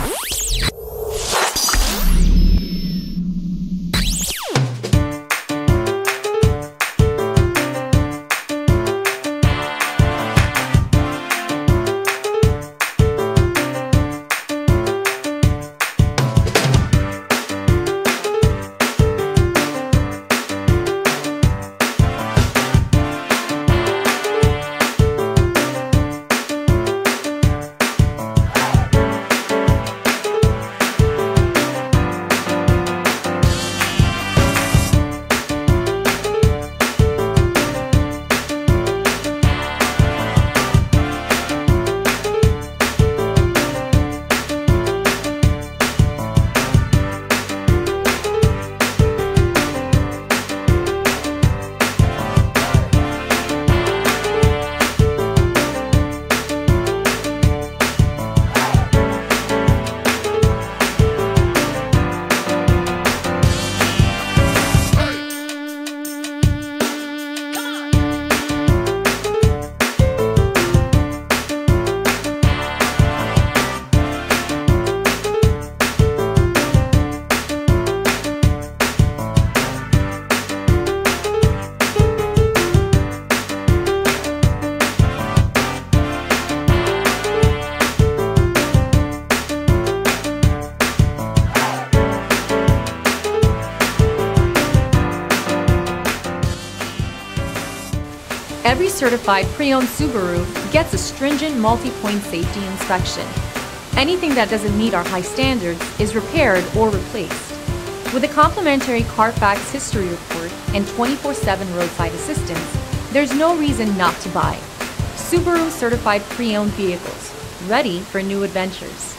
Every certified pre-owned Subaru gets a stringent multi-point safety inspection. Anything that doesn't meet our high standards is repaired or replaced. With a complimentary Carfax history report and 24/7 roadside assistance, there's no reason not to buy. Subaru certified pre-owned vehicles, ready for new adventures.